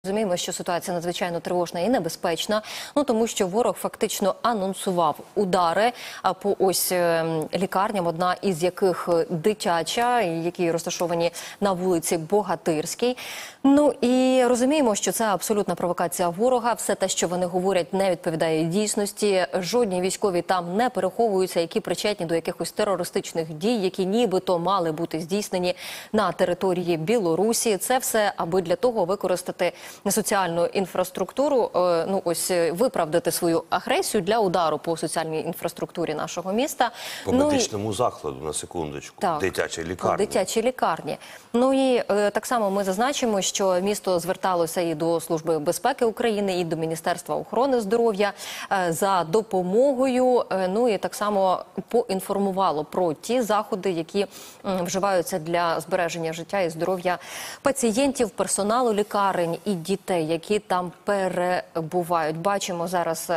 Розуміємо, що ситуація надзвичайно тривожна і небезпечна, тому що ворог фактично анонсував удари по ось лікарням, одна із яких дитяча, які розташовані на вулиці Богатирській. Ну і розуміємо, що це абсолютна провокація ворога. Все те, що вони говорять, не відповідає дійсності. Жодні військові там не переховуються, які причетні до якихось терористичних дій, які нібито мали бути здійснені на території Білорусі. Це все аби для того використати соціальну інфраструктуру, виправдати свою агресію для удару по соціальній інфраструктурі нашого міста. По медичному закладу, на секундочку, дитячій лікарні. Дитячій лікарні. Ну і так само ми зазначимо, що місто зверталося і до Служби безпеки України, і до Міністерства охорони здоров'я за допомогою. Ну і так само поінформувало про ті заходи, які вживаються для збереження життя і здоров'я пацієнтів, персоналу лікарень і дітей, які там перебувають. Бачимо зараз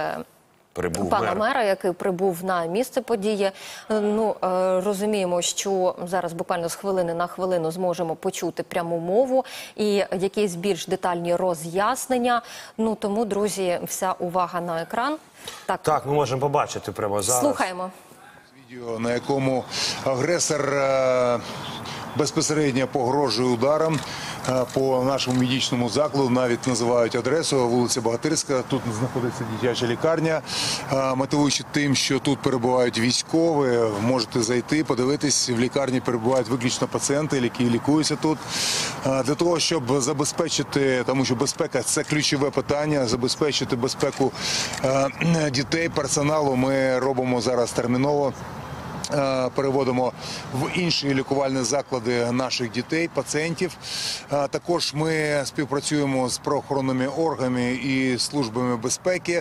пана мера, який прибув на місце події. Розуміємо, що зараз буквально з хвилини на хвилину зможемо почути пряму мову і якісь більш детальні роз'яснення. Тому, друзі, вся увага на екран. Так, ми можемо побачити прямо зараз. Слухаємо. Відео, на якому агресор безпосередньо погрожує ударом по нашому медичному закладу, навіть називають адресу, вулиця Богатирська, тут знаходиться дитяча лікарня, мотивуючи тим, що тут перебувають військові, можете зайти, подивитись, в лікарні перебувають виключно пацієнти, які лікуються тут. Для того, щоб забезпечити, тому що безпека – це ключове питання, забезпечити безпеку дітей, персоналу, ми робимо зараз терміново. Переводимо в інші лікувальні заклади наших дітей, пацієнтів. Також ми співпрацюємо з правоохоронними органами і службами безпеки.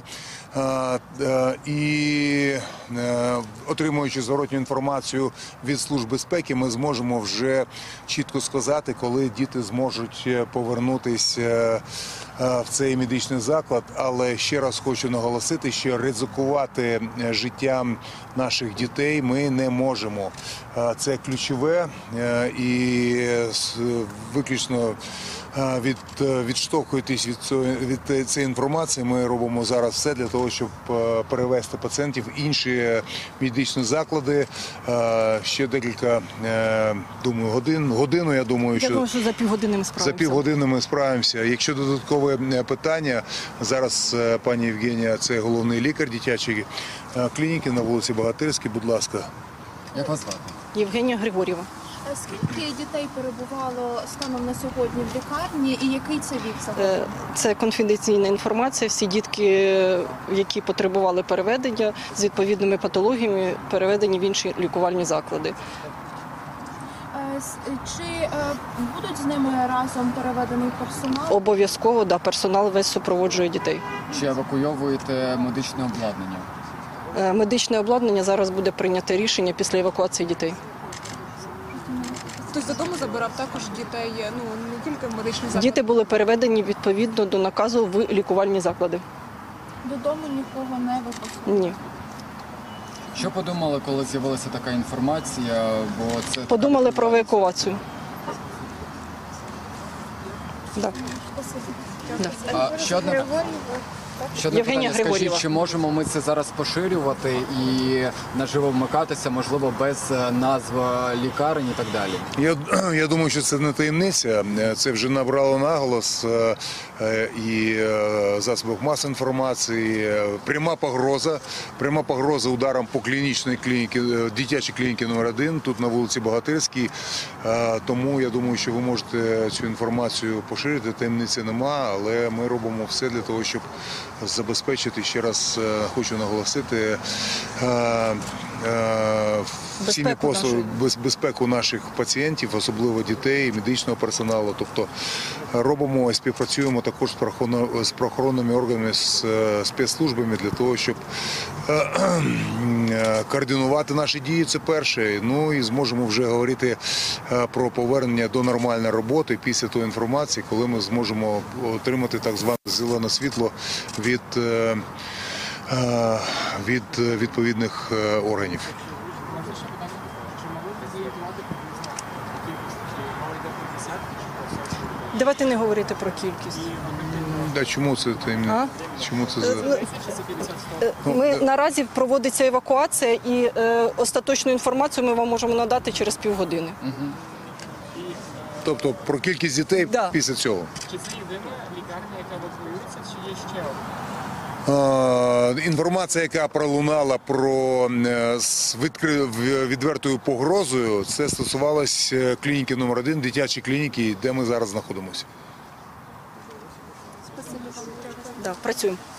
І отримуючи зворотню інформацію від служб безпеки, ми зможемо вже чітко сказати, коли діти зможуть повернутися в цей медичний заклад. Але ще раз хочу наголосити, що ризикувати життям наших дітей ми не можемо. Це ключове і виключно відштовхуючись від цієї інформації, ми робимо зараз все для того, щоб перевести пацієнтів в інші медичні заклади. Ще декілька, думаю, годину, я думаю, що за півгодини ми справимося. За півгодини ми справимося. Якщо додаткове питання, зараз пані Євгенія, це головний лікар дитячої клініки на вулиці Богатирській, будь ласка. Як вас звати? Євгенія Григорєва. Скільки дітей перебувало станом на сьогодні в лікарні і який це вік загалом? Це конфіденційна інформація. Всі дітки, які потребували переведення з відповідними патологіями, переведені в інші лікувальні заклади. Чи будуть з ними разом переведений персонал? Обов'язково, да, персонал весь супроводжує дітей. Чи евакуйовуєте медичне обладнання? Медичне обладнання зараз буде прийнято рішення після евакуації дітей. Хтось додому забирав також дітей, не тільки в медичні заклади? Діти були переведені відповідно до наказу в лікувальні заклади. Додому нікого не випустили? Ні. Що подумали, коли з'явилася така інформація? Подумали про евакуацію. Да. Ще одне Євгенія питання. Григорєва. Скажіть, чи можемо ми це зараз поширювати і наживо вмикатися, можливо, без назви лікарень і так далі? Я думаю, що це не таємниця. Це вже набрало наголос і засобах масової інформації. Пряма погроза ударом по клінічній клініці, дитячій клініці номер 1, тут на вулиці Богатирській. Тому я думаю, що ви можете цю інформацію поширити. Таємниці нема, але ми робимо все для того, щоб забезпечити, ще раз хочу наголосити, всі послуги, безпеку наших пацієнтів, особливо дітей, медичного персоналу. Тобто робимо, співпрацюємо також з правоохоронними органами, з спецслужбами для того, щоб координувати наші дії, це перше. Ну і зможемо вже говорити про повернення до нормальної роботи після тої інформації, коли ми зможемо отримати так зване зелене світло від відповідних органів. Давайте не говорити про кількість. Да, чому це таємниця? Чому це за... Ми наразі проводиться евакуація, і остаточну інформацію ми вам можемо надати через півгодини. Тобто про кількість дітей Да. після цього? Чи це єдина лікарня, яка евакуюється, чи є ще одна? Інформація, яка пролунала про відвертою погрозою, це стосувалось клініки номер 1, дитячої клініки, де ми зараз знаходимося. Да, працюємо.